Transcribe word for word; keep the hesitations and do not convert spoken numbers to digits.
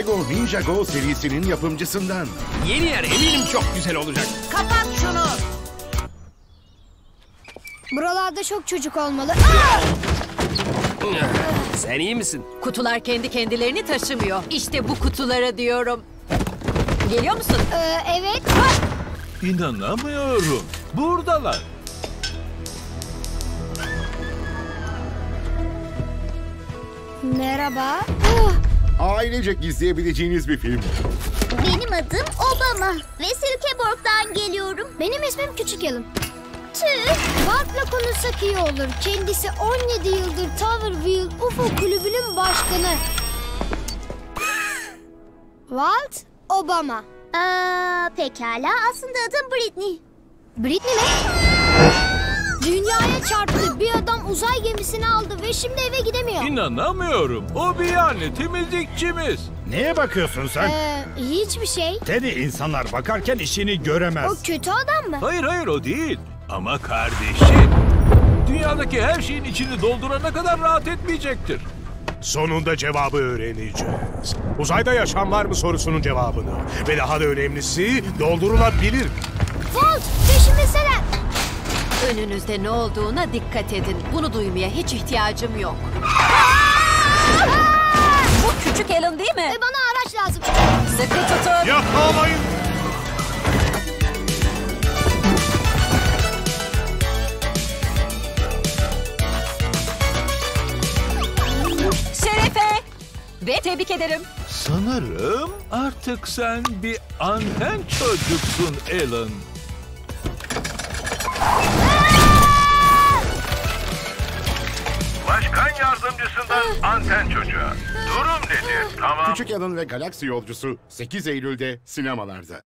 Lego Ninjago serisinin yapımcısından. Yeni yer eminim çok güzel olacak. Kapat şunu. Buralarda çok çocuk olmalı. Aa! Sen iyi misin? Kutular kendi kendilerini taşımıyor. İşte bu kutulara diyorum. Geliyor musun? Ee, evet. Ah! İnanamıyorum. Buradalar. Merhaba. Ah! Ailecek izleyebileceğiniz bir film. Benim adım Obama ve Silkeborg'dan geliyorum. Benim ismim Küçük Alan. Tüh. Walt'la konuşsak iyi olur. Kendisi on yedi yıldır Towerville U F O kulübünün başkanı. Walt Obama. Aa, pekala, aslında adım Britney. Britney mi? Dünyaya çarptı. Bir adam uzay gemisini aldı ve şimdi eve gidemiyor. İnanamıyorum. O bir yani temizlikçimiz. Neye bakıyorsun sen? Ee, hiçbir şey. Teddy, insanlar bakarken işini göremez. O kötü adam mı? Hayır hayır o değil. Ama kardeşi. Dünyadaki her şeyin içini doldurana kadar rahat etmeyecektir. Sonunda cevabı öğreneceğiz. Uzayda yaşam var mı sorusunun cevabını. Ve daha da önemlisi doldurulabilir. Walt, peşimizdeler. Önünüzde ne olduğuna dikkat edin. Bunu duymaya hiç ihtiyacım yok. Bu Küçük Alan değil mi? Ve bana araç lazım. Sıkı tutun. Yakalamayın. Şerefe. Ve tebrik ederim. Sanırım artık sen bir anten çocuksun Alan. Başkan yardımcısından anten çocuğa. Durum nedir? Tamam. Küçük Alan ve Galaksi Yolcusu sekiz Eylül'de sinemalarda.